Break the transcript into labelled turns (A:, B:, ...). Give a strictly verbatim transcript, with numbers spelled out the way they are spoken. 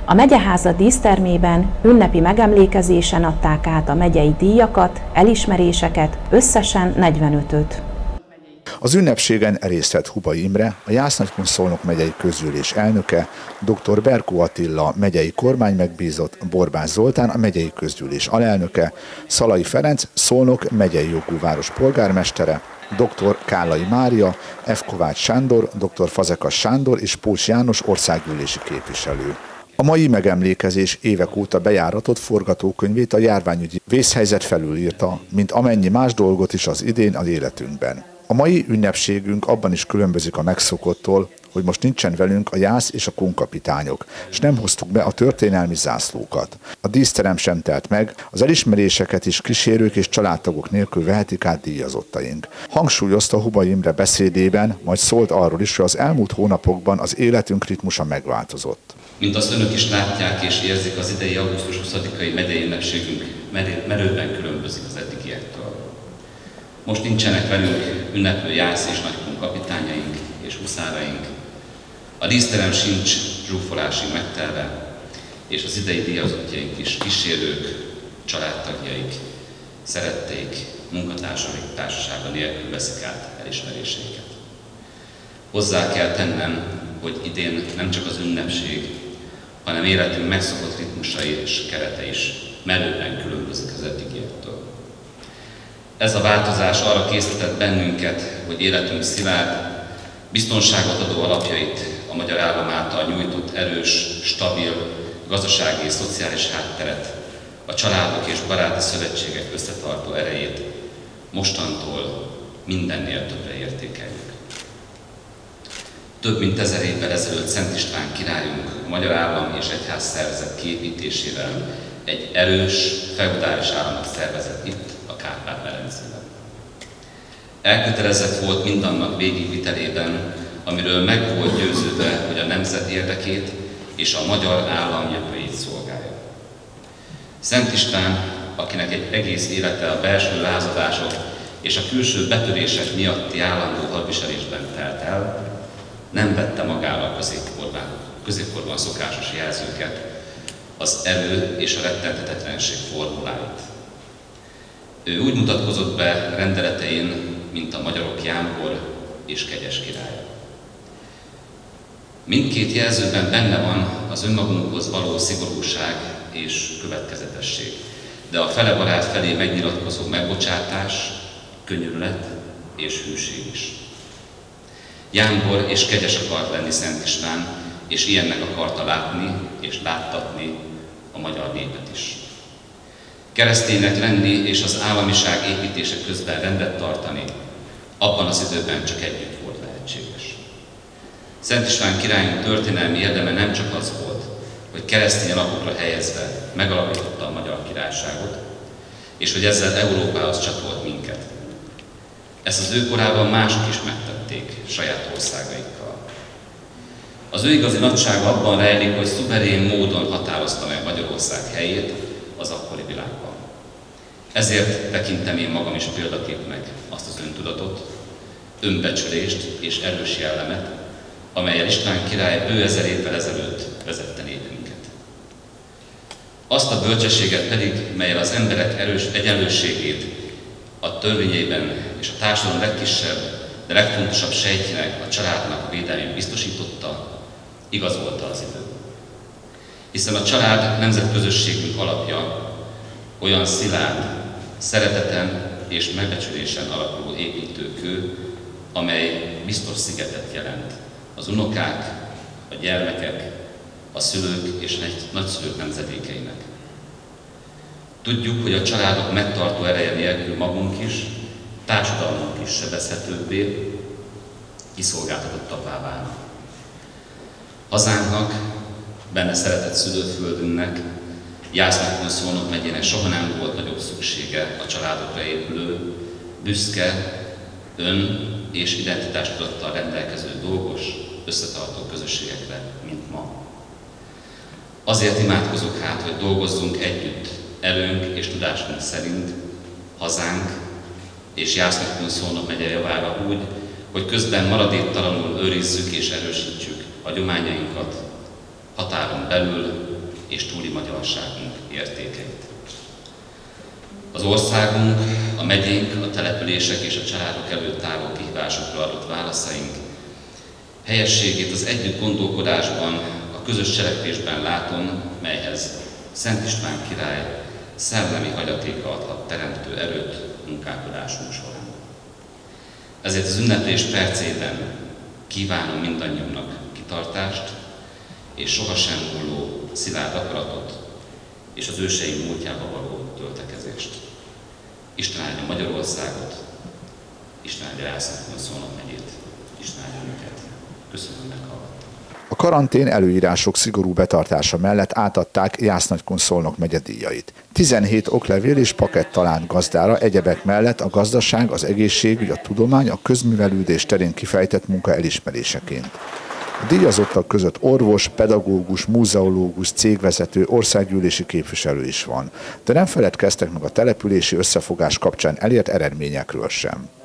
A: A megyeháza dísztermében ünnepi megemlékezésen adták át a megyei díjakat, elismeréseket, összesen negyvenötöt.
B: Az ünnepségen részt vett Hubay Imre, a Jász-Nagykun-Szolnok megyei közgyűlés elnöke, dr. Berkó Attila megyei kormánymegbízott, Borbász Zoltán a megyei közgyűlés alelnöke, Szalai Ferenc Szolnok megyei jogú város polgármestere, dr. Kállai Mária, F. Kovács Sándor, dr. Fazekas Sándor és Pócs János országgyűlési képviselő. A mai megemlékezés évek óta bejáratott forgatókönyvét a járványügyi vészhelyzet felülírta, mint amennyi más dolgot is az idén az életünkben. A mai ünnepségünk abban is különbözik a megszokottól, hogy most nincsen velünk a jász és a kunkapitányok, és nem hoztuk be a történelmi zászlókat. A díszterem sem telt meg, az elismeréseket is kísérők és családtagok nélkül vehetik át díjazottaink. Hangsúlyozta Hubay Imre beszédében, majd szólt arról is, hogy az elmúlt hónapokban az életünk ritmusa megváltozott.
C: Mint azt önök is látják és érzik, az idei augusztus huszadikai megyei ünnepségünk merőben különbözik az eddigiektől. Most nincsenek velünk ünneplő jász és nagykun kapitányaink és huszáraink. A díszterem sincs zsúfolásig megtelve, és az idei díjazottjaink is kísérők, családtagjaik, szeretteik, munkatársaik társasága nélkül veszik át elismeréseiket. Hozzá kell tennem, hogy idén nem csak az ünnepség, hanem életünk megszokott ritmusai és kerete is merőben különbözik az eddigiektől. Ez a változás arra készített bennünket, hogy életünk szilárd, biztonságot adó alapjait a magyar állam által nyújtott erős, stabil, gazdasági és szociális hátteret, a családok és baráti szövetségek összetartó erejét mostantól mindennél többre értékeljük. Több mint ezer évvel ezelőtt Szent István királyunk a magyar állam és egyház szervezet kiépítésével egy erős, feudális államot szervezett itt, a Kárpát-medencében. Elkötelezett volt mindannak végigvitelében, amiről meg volt győződve, hogy a nemzet érdekét és a magyar állam jövőjét szolgálja. Szent István, akinek egy egész élete a belső lázadások és a külső betörések miatti állandó hadviselésben telt el, nem vette magára a középkorban, középkorban szokásos jelzőket, az erő és a rettenthetetlenség formuláit. Ő úgy mutatkozott be rendeletein, mint a magyarok Jámbor és Kegyes királya. Mindkét jelzőben benne van az önmagunkhoz való szigorúság és következetesség, de a fele barát felé megnyilatkozó megbocsátás, könyörület és hűség is. Jámbor és kegyes akart lenni Szent István, és ilyennek akarta látni és láttatni a magyar népet is. Kereszténynek lenni és az államiság építése közben rendet tartani, abban az időben csak együtt volt lehetséges. Szent István királyunk történelmi érdeme nem csak az volt, hogy keresztény alapokra helyezve megalapította a magyar királyságot, és hogy ezzel Európához csatolt minket. Ezt az ő korában mások is megtették saját országaikkal. Az ő igazi nagysága abban rejlik, hogy szuverén módon határozta meg Magyarország helyét az akkori világban. Ezért tekintem én magam is példaképnek azt az öntudatot, önbecsülést és erős jellemet, amellyel István király bő ezer évvel ezelőtt vezette népünket. Azt a bölcsességet pedig, mellyel az emberek erős egyenlőségét a törvényeiben és a társadalom legkisebb, de legfontosabb sejtjének, a családnak a védelmét biztosította, igazolta az idő. Hiszen a család nemzetközösségünk alapja olyan szilárd, szereteten és megbecsülésen alapuló építőkő, amely biztos szigetet jelent az unokák, a gyermekek, a szülők és nagyszülők nemzedékeinek. Tudjuk, hogy a családok megtartó ereje nélkül magunk is, társadalmunk is sebezhetőbbé, kiszolgáltatottabbá válnak. Hazánknak, benne szeretett szülőföldünknek, Jász-Nagykun-Szolnok megyének soha nem volt nagyobb szüksége a családokra épülő, büszke, ön- és identitástudattal rendelkező dolgos, összetartó közösségekre, mint ma. Azért imádkozok hát, hogy dolgozzunk együtt, erőnk és tudásunk szerint, hazánk és Jász-Nagykun-Szolnok megye javára úgy, hogy közben maradéktalanul őrizzük és erősítsük hagyományainkat, határon belül és túli magyarságunk értékeit. Az országunk, a megyénk, a települések és a családok előtt álló kihívásokra adott válaszaink helyességét az együtt gondolkodásban, a közös cselekvésben látom, melyhez Szent István király szellemi hagyatéka adhat teremtő erőt munkálkodásunk során. Ezért az ünneplés percében kívánom mindannyiunknak kitartást és sohasem múló szilárd akaratot és az őseink múltjába való töltekezést. Isten áldja Magyarországot, Isten áldja Jászlókon-Szolnok megyét, Isten áldja önöket. Köszönöm, hogy meghallgattam.
B: A karantén előírások szigorú betartása mellett átadták Jász-Nagykun-Szolnok megye díjait. tizenhét oklevél és pakett talált gazdára egyebek mellett a gazdaság, az egészségügy, a tudomány, a közművelődés terén kifejtett munka elismeréseként. A díjazottak között orvos, pedagógus, múzeológus, cégvezető, országgyűlési képviselő is van, de nem feledkeztek meg a települési összefogás kapcsán elért eredményekről sem.